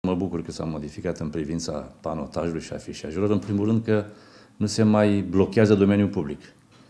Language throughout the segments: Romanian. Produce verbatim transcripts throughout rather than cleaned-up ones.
Mă bucur că s-a modificat în privința panotajului și afișajelor, în primul rând că nu se mai blochează domeniul public.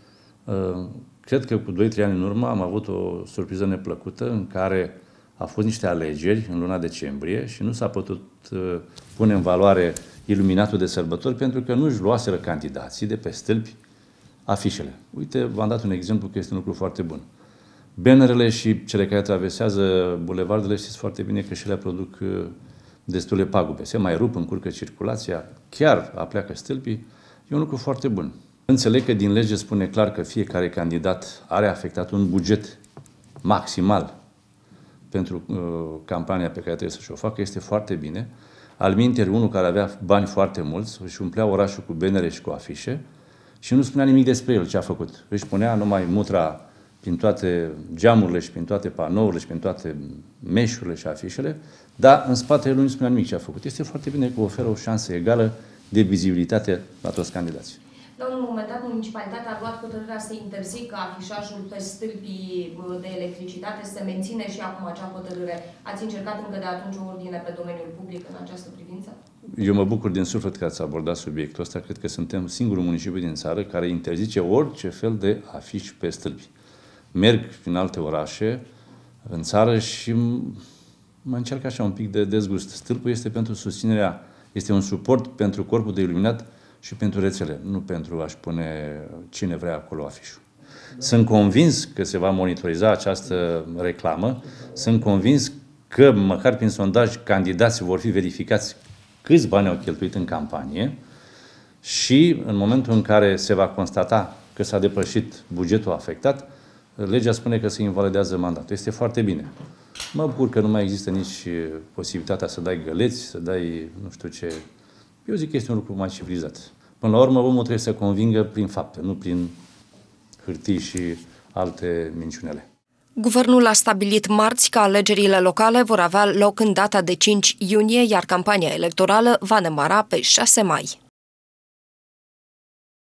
Cred că cu doi trei ani în urmă am avut o surpriză neplăcută în care a fost niște alegeri în luna decembrie și nu s-a putut pune în valoare iluminatul de sărbători pentru că nu-și luaseră candidații de pe stâlpi afișele. Uite, v-am dat un exemplu că este un lucru foarte bun. Bannerele și cele care traversează bulevardele, știți foarte bine că și le produc destule pagube. Se mai rup, încurcă circulația, chiar apleacă stâlpii. E un lucru foarte bun. Înțeleg că din lege spune clar că fiecare candidat are afectat un buget maximal pentru uh, campania pe care trebuie să și-o facă. Este foarte bine. Alminteri, unul care avea bani foarte mulți, își umplea orașul cu bannere și cu afișe și nu spunea nimic despre el ce a făcut. Își punea numai mutra prin toate geamurile și prin toate panourile și prin toate meșurile și afișele, dar în spatele lui nu spunea nimic ce a făcut. Este foarte bine că oferă o șansă egală de vizibilitate la toți candidații. La un moment dat, municipalitatea a luat hotărârea să interzică afișajul pe stâlpii de electricitate, să menține și acum acea hotărâre. Ați încercat încă de atunci o ordine pe domeniul public în această privință? Eu mă bucur din suflet că ați abordat subiectul ăsta. Cred că suntem singurul municipiu din țară care interzice orice fel de afiș pe stâlpi. Merg prin alte orașe, în țară și mă încerc așa un pic de dezgust. Stâlpul este pentru susținerea, este un suport pentru corpul de iluminat și pentru rețele, nu pentru a-și pune cine vrea acolo afișul. Sunt convins că se va monitoriza această reclamă, sunt convins că, măcar prin sondaj, candidații vor fi verificați câți bani au cheltuit în campanie și, în momentul în care se va constata că s-a depășit bugetul afectat, legea spune că se invalidează mandatul. Este foarte bine. Mă bucur că nu mai există nici posibilitatea să dai găleți, să dai nu știu ce. Eu zic că este un lucru mai civilizat. Până la urmă, omul trebuie să convingă prin fapte, nu prin hârtii și alte minciunele. Guvernul a stabilit marți că alegerile locale vor avea loc în data de cinci iunie, iar campania electorală va demara pe șase mai.